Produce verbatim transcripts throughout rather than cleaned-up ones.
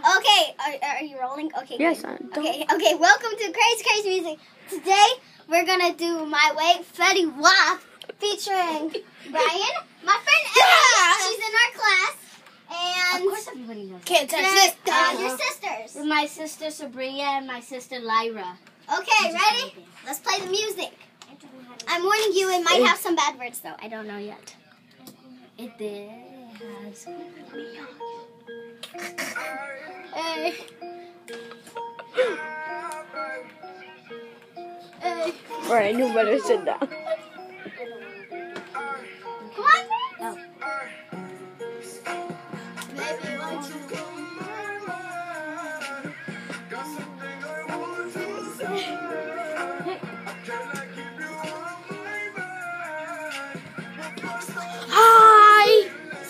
Okay, are, are you rolling? Okay. Yes, good. I'm. Okay, okay. Welcome to Crazy Crazy Music. Today we're gonna do My Way, Fetty Wap, featuring Brian, my friend Emely. She's in our class, and of course everybody knows. Can't touch this. Uh, your sisters. With my sister Sabrina and my sister Lyra. Okay, ready? Let's play the music. I'm warning you, it might have some bad words though. I don't know yet. It did. Has. Hey. Hey. Alright, I knew better to sit down. Come on. Oh. Baby, won't you come Hi!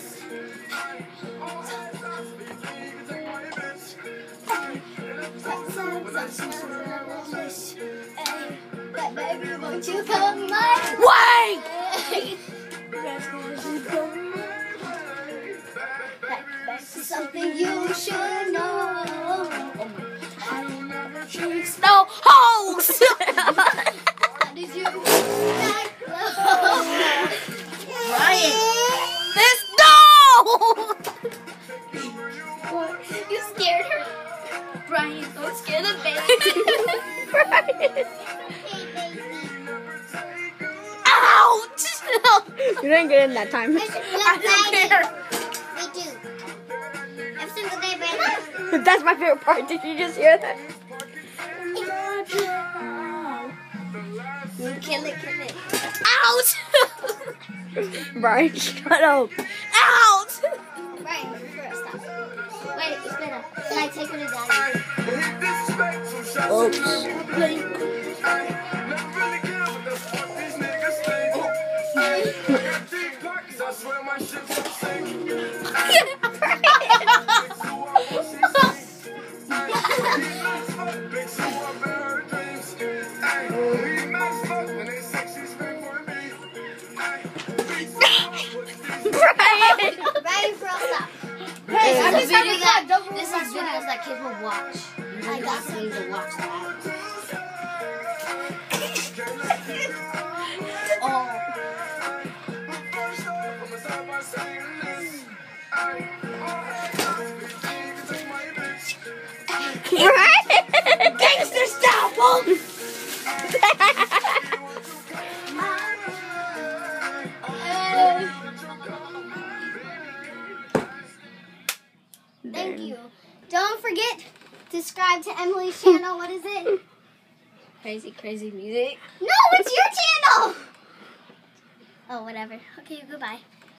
Baby, won't you come my Wait! way? That's something you should know. No holes! How did you that close? Ryan! This no! You scared her? Brian, don't scare the baby. Brian! Ouch! You didn't get in that time. I don't care. We do. Every single day, Brian. That's my favorite part. Did you just hear that? Kill it, kill it. Ouch! Brian, shut up. Ouch! Brian, first stop. Wait, it's better. Can I take her to daddy? Brian! Brian, first stop. Hey, I'm this is just videos having that, fun. this is videos that kids will watch. I got some to watch that. Oh. Brian! Gangster style, folks! Thank you. Don't forget to subscribe to Emily's channel. What is it? Crazy, crazy music. No, it's your channel. Oh, whatever. Okay, goodbye.